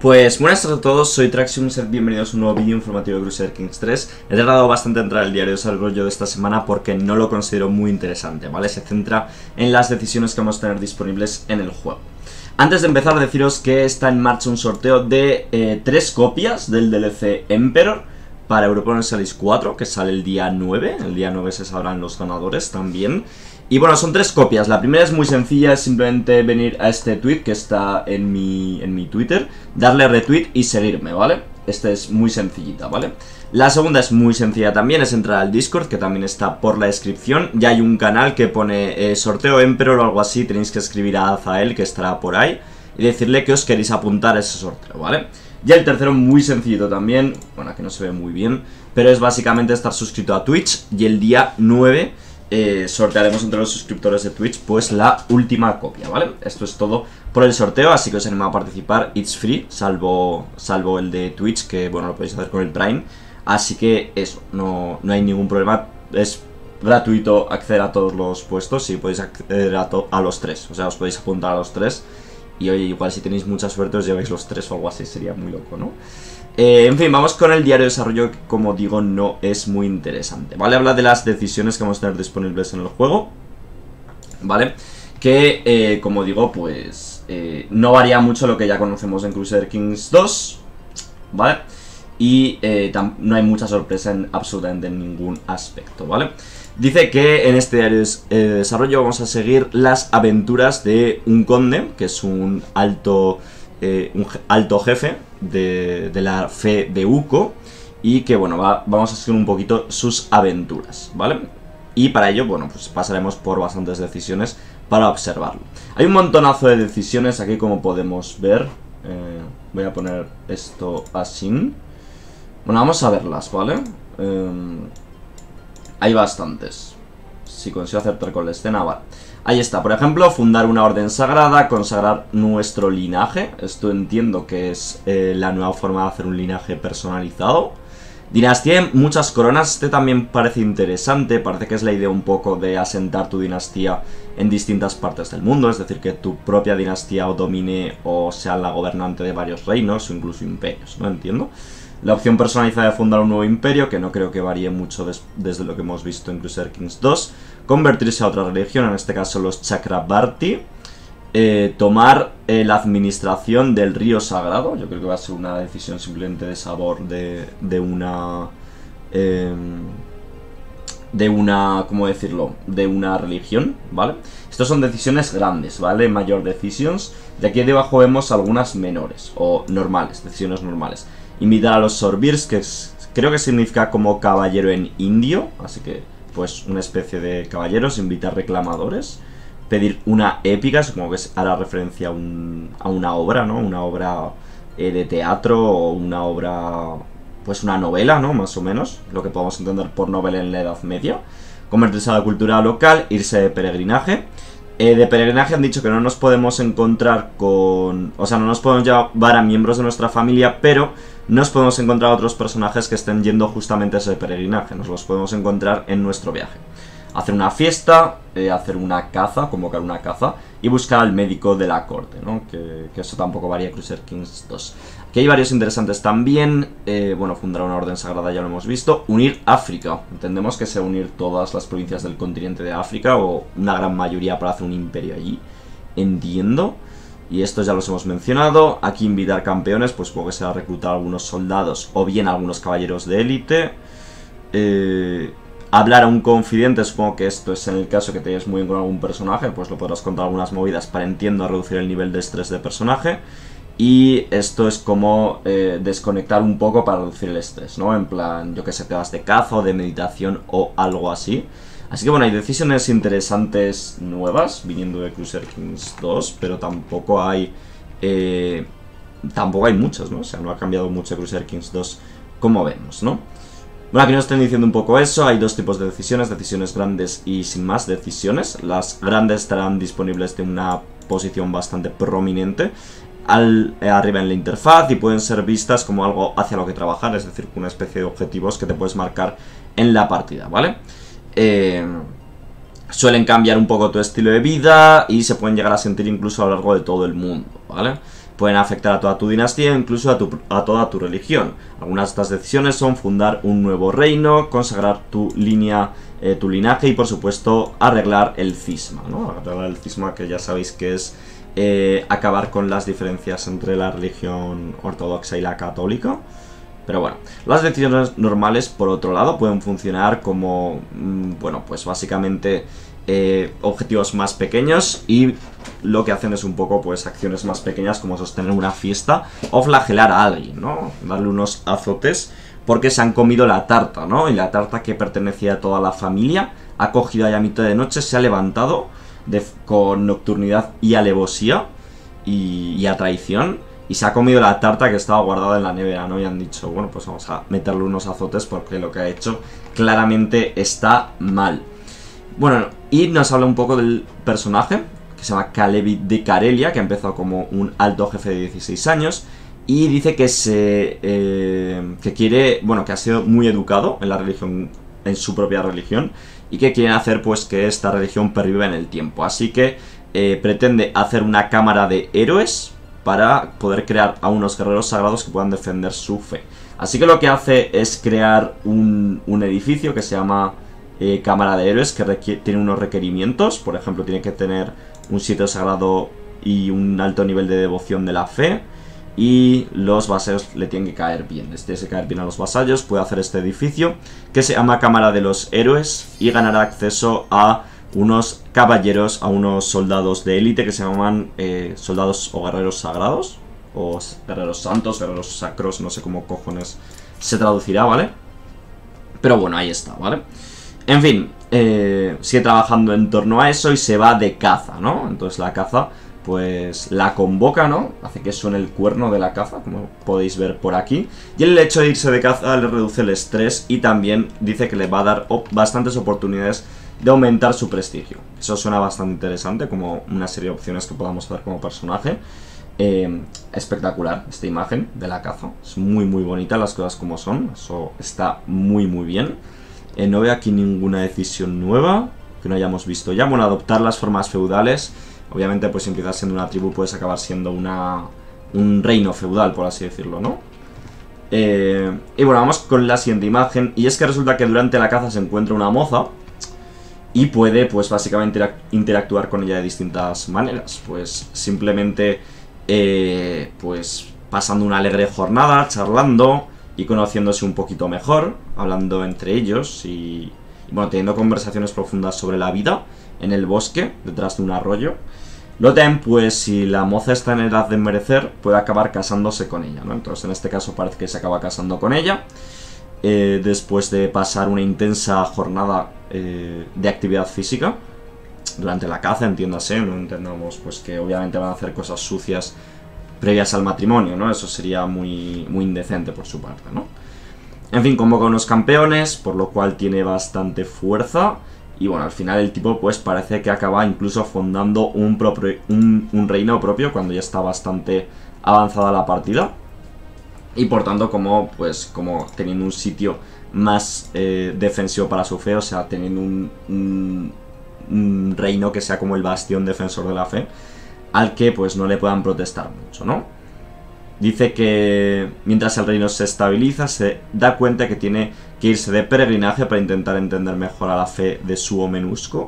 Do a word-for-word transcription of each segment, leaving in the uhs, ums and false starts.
Pues buenas tardes a todos, soy Traxium, sed bienvenidos a un nuevo vídeo informativo de Crusader Kings tres. He tardado bastante en entrar al diario de desarrollo de esta semana porque no lo considero muy interesante, ¿vale? Se centra en las decisiones que vamos a tener disponibles en el juego. Antes de empezar, deciros que está en marcha un sorteo de eh, tres copias del D L C Emperor para Europa Universalis cuatro, que sale el día nueve. El día nueve se sabrán los ganadores también. Y bueno, son tres copias. La primera es muy sencilla, es simplemente venir a este tweet que está en mi, en mi Twitter, darle retweet y seguirme, ¿vale? Esta es muy sencillita, ¿vale? La segunda es muy sencilla también, es entrar al Discord, que también está por la descripción. Ya hay un canal que pone eh, sorteo Emperor o algo así, tenéis que escribir a Azael, que estará por ahí, y decirle que os queréis apuntar a ese sorteo, ¿vale? Y el tercero, muy sencillito también, bueno, aquí no se ve muy bien, pero es básicamente estar suscrito a Twitch, y el día nueve... Eh, sortearemos entre los suscriptores de Twitch pues la última copia, ¿vale? Esto es todo por el sorteo, así que os animo a participar. It's free, salvo, salvo el de Twitch, que bueno, lo podéis hacer con el Prime. Así que eso, no, no hay ningún problema. Es gratuito acceder a todos los puestos y podéis acceder a, a los tres. O sea, os podéis apuntar a los tres. Y oye, igual si tenéis mucha suerte os lleváis los tres o algo así, sería muy loco, ¿no? Eh, en fin, vamos con el diario de desarrollo, que como digo no es muy interesante, ¿vale? Habla de las decisiones que vamos a tener disponibles en el juego, ¿vale? Que, eh, como digo, pues eh, no varía mucho lo que ya conocemos en Crusader Kings dos, ¿vale? Y eh, no hay mucha sorpresa en absolutamente ningún aspecto, ¿vale? Dice que en este diario de desarrollo vamos a seguir las aventuras de un conde, que es un alto... Eh, un alto jefe de, de la fe de Uko, y que bueno, va, vamos a seguir un poquito sus aventuras, ¿vale? Y para ello, bueno, pues pasaremos por bastantes decisiones para observarlo. Hay un montonazo de decisiones aquí, como podemos ver. eh, Voy a poner esto así. Bueno, vamos a verlas, ¿vale? Eh, hay bastantes. Si consigo acertar con la escena, vale. Ahí está, por ejemplo, fundar una orden sagrada, consagrar nuestro linaje. Esto entiendo que es eh, la nueva forma de hacer un linaje personalizado. Dinastía en muchas coronas, este también parece interesante. Parece que es la idea un poco de asentar tu dinastía en distintas partes del mundo. Es decir, que tu propia dinastía o domine o sea la gobernante de varios reinos o incluso imperios, ¿no? Entiendo. La opción personalizada de fundar un nuevo imperio, que no creo que varíe mucho des desde lo que hemos visto en Crusader Kings dos. Convertirse a otra religión, en este caso los Chakrabarti. Eh, tomar eh, la administración del río sagrado. Yo creo que va a ser una decisión simplemente de sabor de, de una... Eh, de una... ¿cómo decirlo? De una religión, ¿vale? Estas son decisiones grandes, ¿vale? Mayor decisions. De aquí debajo vemos algunas menores o normales, decisiones normales. Invitar a los Sorbirs, que es, creo que significa como caballero en indio, así que pues una especie de caballeros. Invitar reclamadores. Pedir una épica, supongo que hará referencia a, un, a una obra, ¿no? Una obra eh, de teatro o una obra, pues una novela, ¿no? Más o menos, lo que podemos entender por novela en la Edad Media. Convertirse a la cultura local, irse de peregrinaje. Eh, de peregrinaje han dicho que no nos podemos encontrar con... O sea, no nos podemos llevar a miembros de nuestra familia, pero nos podemos encontrar a otros personajes que estén yendo justamente a ese peregrinaje. Nos los podemos encontrar en nuestro viaje. Hacer una fiesta, eh, hacer una caza, convocar una caza y buscar al médico de la corte, ¿no? Que, que eso tampoco varía en Crusader Kings dos. Aquí hay varios interesantes también. Eh, bueno, fundar una orden sagrada ya lo hemos visto. Unir África. Entendemos que sea unir todas las provincias del continente de África o una gran mayoría para hacer un imperio allí. Entiendo. Y estos ya los hemos mencionado. Aquí invitar campeones, pues supongo que será reclutar a algunos soldados o bien a algunos caballeros de élite. Eh... Hablar a un confidente, supongo que esto es en el caso que te lleves muy bien con algún personaje, pues lo podrás contar algunas movidas para, entiendo, reducir el nivel de estrés de personaje. Y esto es como eh, desconectar un poco para reducir el estrés, ¿no? En plan, yo que sé, te vas de caza o de meditación o algo así. Así que bueno, hay decisiones interesantes nuevas viniendo de Crusader Kings dos, pero tampoco hay... Eh, tampoco hay muchas, ¿no? O sea, no ha cambiado mucho Crusader Kings dos, como vemos, ¿no? Bueno, aquí nos están diciendo un poco eso. Hay dos tipos de decisiones, decisiones grandes y sin más decisiones. Las grandes estarán disponibles de una posición bastante prominente al, eh, arriba en la interfaz y pueden ser vistas como algo hacia lo que trabajar, es decir, una especie de objetivos que te puedes marcar en la partida, ¿vale? Eh, suelen cambiar un poco tu estilo de vida y se pueden llegar a sentir incluso a lo largo de todo el mundo, ¿vale? pueden afectar a toda tu dinastía e incluso a, tu, a toda tu religión. Algunas de estas decisiones son fundar un nuevo reino, consagrar tu línea, eh, tu linaje y por supuesto arreglar el cisma, ¿no? Arreglar el cisma, que ya sabéis que es eh, acabar con las diferencias entre la religión ortodoxa y la católica. Pero bueno, las decisiones normales, por otro lado, pueden funcionar como, mmm, bueno, pues básicamente eh, objetivos más pequeños, y lo que hacen es un poco, pues, acciones más pequeñas como sostener una fiesta o flagelar a alguien, ¿no? Darle unos azotes porque se han comido la tarta, ¿no? Y la tarta, que pertenecía a toda la familia, ha cogido ahí a mitad de noche, se ha levantado de, con nocturnidad y alevosía y, y a traición, y se ha comido la tarta que estaba guardada en la nevera, ¿no? Y han dicho, bueno, pues vamos a meterle unos azotes porque lo que ha hecho claramente está mal. Bueno, y nos habla un poco del personaje, que se llama Kalevi de Karelia, que ha empezado como un alto jefe de dieciséis años, y dice que se eh, que quiere, bueno, que ha sido muy educado en la religión, en su propia religión, y que quiere hacer, pues, que esta religión perviva en el tiempo. Así que eh, pretende hacer una cámara de héroes para poder crear a unos guerreros sagrados que puedan defender su fe. Así que lo que hace es crear un, un edificio que se llama eh, Cámara de Héroes, que tiene unos requerimientos. Por ejemplo, tiene que tener un sitio sagrado y un alto nivel de devoción de la fe, y los vasallos le tienen que caer bien. Les tiene que caer bien a los vasallos. Puede hacer este edificio que se llama Cámara de los Héroes y ganará acceso a unos caballeros, a unos soldados de élite que se llaman eh, soldados o guerreros sagrados, o guerreros santos, guerreros sacros, no sé cómo cojones se traducirá, ¿vale? Pero bueno, ahí está, ¿vale? En fin, eh, sigue trabajando en torno a eso y se va de caza, ¿no? Entonces la caza, pues la convoca, ¿no? Hace que suene el cuerno de la caza, como podéis ver por aquí. Y el hecho de irse de caza le reduce el estrés, y también dice que le va a dar op- bastantes oportunidades de aumentar su prestigio. Eso suena bastante interesante, como una serie de opciones que podamos hacer como personaje. Eh, espectacular esta imagen de la caza. Es muy muy bonita, las cosas como son. Eso está muy muy bien. Eh, no veo aquí ninguna decisión nueva que no hayamos visto ya. Bueno, adoptar las formas feudales. Obviamente, pues si empiezas siendo una tribu, puedes acabar siendo una un reino feudal, por así decirlo, ¿no? Eh, y bueno, vamos con la siguiente imagen. Y es que resulta que durante la caza se encuentra una moza y puede, pues básicamente interactuar con ella de distintas maneras. Pues simplemente, eh, pues pasando una alegre jornada, charlando y conociéndose un poquito mejor, hablando entre ellos y, y bueno, teniendo conversaciones profundas sobre la vida en el bosque, detrás de un arroyo. Luego también, pues si la moza está en edad de envejecer, puede acabar casándose con ella, ¿no? Entonces en este caso parece que se acaba casando con ella. Eh, después de pasar una intensa jornada eh, de actividad física durante la caza, entiéndase, no entendamos pues que obviamente van a hacer cosas sucias previas al matrimonio, ¿no? Eso sería muy, muy indecente por su parte, ¿no? En fin, convoca unos campeones, por lo cual tiene bastante fuerza. Y bueno, al final el tipo pues parece que acaba incluso fundando un, propio, un, un reino propio cuando ya está bastante avanzada la partida. Y por tanto, como pues como teniendo un sitio más eh, defensivo para su fe, o sea, teniendo un, un, un reino que sea como el bastión defensor de la fe, al que pues no le puedan protestar mucho, ¿no? Dice que mientras el reino se estabiliza, se da cuenta que tiene que irse de peregrinaje para intentar entender mejor a la fe de su Omenusco,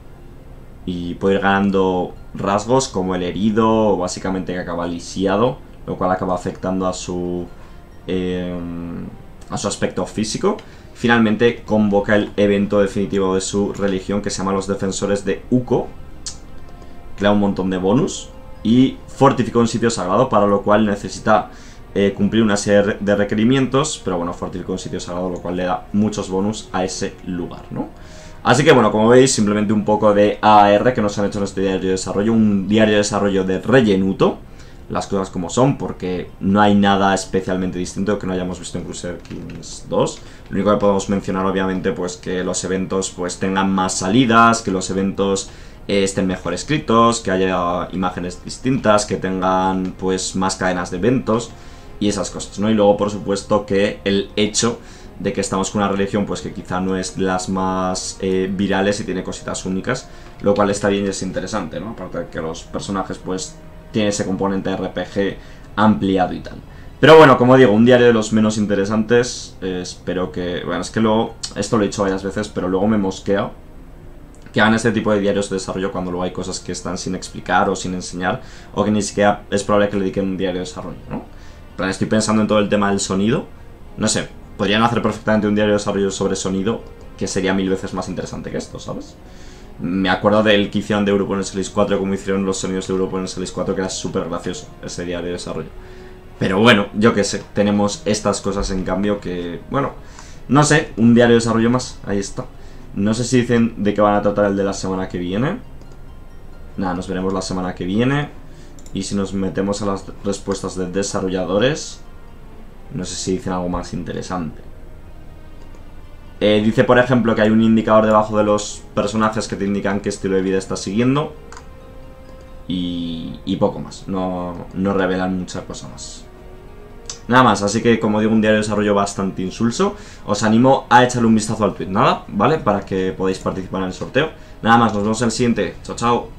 y puede ir ganando rasgos como el herido, o básicamente que acaba lisiado, lo cual acaba afectando a su eh, a su aspecto físico. Finalmente convoca el evento definitivo de su religión, que se llama los Defensores de Uko, que le da un montón de bonus, y fortifica un sitio sagrado, para lo cual necesita eh, cumplir una serie de requerimientos, pero bueno, fortifica un sitio sagrado, lo cual le da muchos bonus a ese lugar, ¿no? Así que bueno, como veis, simplemente un poco de A R que nos han hecho en este diario de desarrollo, un diario de desarrollo de rellenuto, las cosas como son, porque no hay nada especialmente distinto que no hayamos visto en Crusader Kings dos. Lo único que podemos mencionar, obviamente, pues que los eventos pues tengan más salidas, que los eventos eh, estén mejor escritos, que haya imágenes distintas, que tengan pues más cadenas de eventos y esas cosas, ¿no? Y luego, por supuesto, que el hecho de que estamos con una religión pues que quizá no es de las más eh, virales y tiene cositas únicas, lo cual está bien y es interesante, ¿no? Aparte de que los personajes pues tiene ese componente R P G ampliado y tal. Pero bueno, como digo, un diario de los menos interesantes. Eh, espero que... Bueno, es que luego... Esto lo he dicho varias veces, pero luego me mosquea que hagan este tipo de diarios de desarrollo cuando luego hay cosas que están sin explicar o sin enseñar, o que ni siquiera es probable que le dediquen un diario de desarrollo, ¿no? En plan, estoy pensando en todo el tema del sonido. No sé, podrían hacer perfectamente un diario de desarrollo sobre sonido que sería mil veces más interesante que esto, ¿sabes? Me acuerdo del que hicieron de Europa en el Solis cuatro, como hicieron los sonidos de Europa en el Solis cuatro, que era súper gracioso ese diario de desarrollo. Pero bueno, yo qué sé, tenemos estas cosas en cambio que, bueno, no sé, un diario de desarrollo más, ahí está. No sé si dicen de qué van a tratar el de la semana que viene. Nada, nos veremos la semana que viene. Y si nos metemos a las respuestas de desarrolladores, no sé si dicen algo más interesante. Eh, dice, por ejemplo, que hay un indicador debajo de los personajes que te indican qué estilo de vida estás siguiendo. Y, y poco más, no, no revelan mucha cosa más. Nada más, así que como digo, un diario de desarrollo bastante insulso. Os animo a echarle un vistazo al tweet, nada, ¿vale? Para que podáis participar en el sorteo. Nada más, nos vemos en el siguiente. Chao, chao.